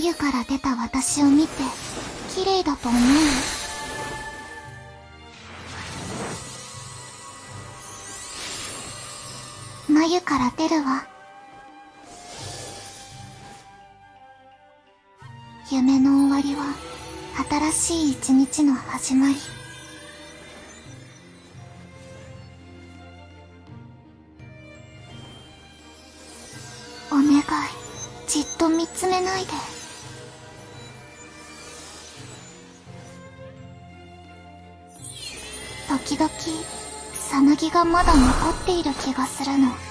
眉から出た私を見て綺麗だと思う？眉から出るわ。夢の終わりは新しい一日の始まり。お願い、じっと見つめないで。時々さなぎがまだ残っている気がするの。